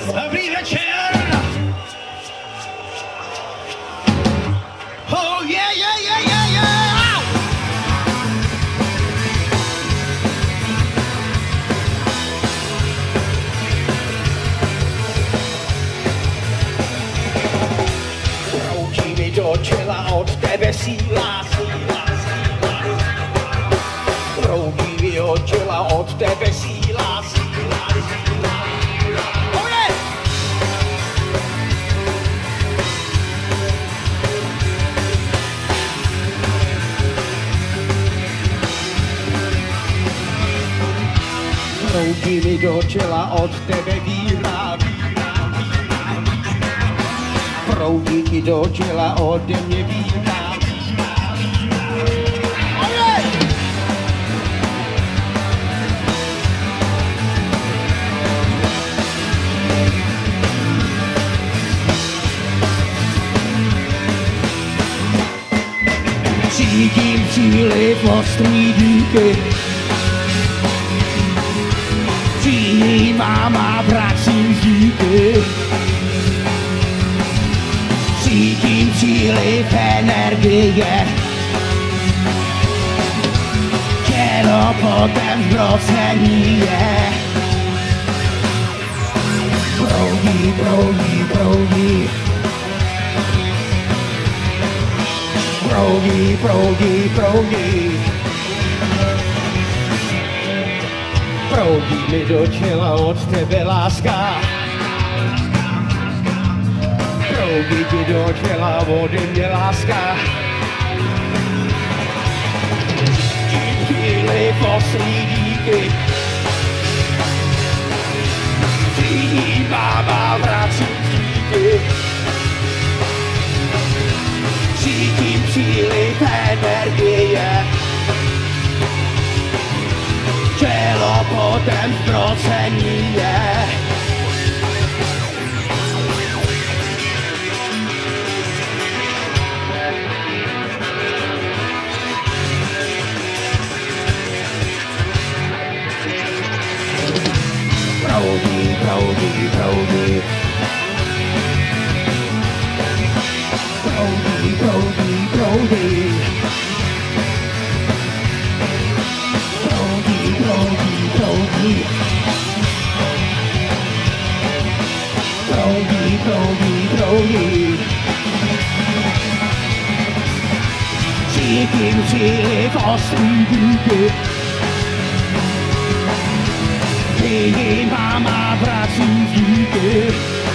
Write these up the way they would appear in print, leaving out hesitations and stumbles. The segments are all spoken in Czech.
Dobrý večer! Oh yeah, yeah, yeah, yeah, yeah! Proudí mi do čela od tebe síla, síla, síla. Proudí mi do čela od tebe síla, síla, síla. Oh yeah! Proudí mi do čela od tebe víra, víra, víra. Proudí ti do čela ode mě víra, víra, víra. Oh yeah! Cítím příliv ostrý díky, přijímám a vracím díky. Cítím příliv energie, tělo potom zbrocení je. Proudí, proudí, proudí. Proudí, proudí, proudí. Proudí mi do čela od tebe láska. Proudí ti do čela ode mě láska. Cítím příliv ostrý díky, přijímám a vracím díky. Cítím příliv energie, tělo potom zbrocení je. Proudí, proudí, proudí. Proudí, proudí, proudí. Proudí, proudí, proudí. Proudí, proudí, proudí. Cítím příliv ostrý díky, přijímám a vracím díky.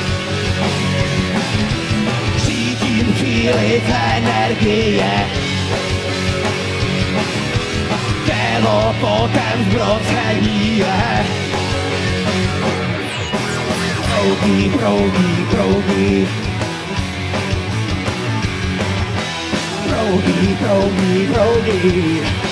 Cítím příliv energie, tělo potom zbrocení je. Proudí, proudí, proudí. Proudí, proudí, proudí.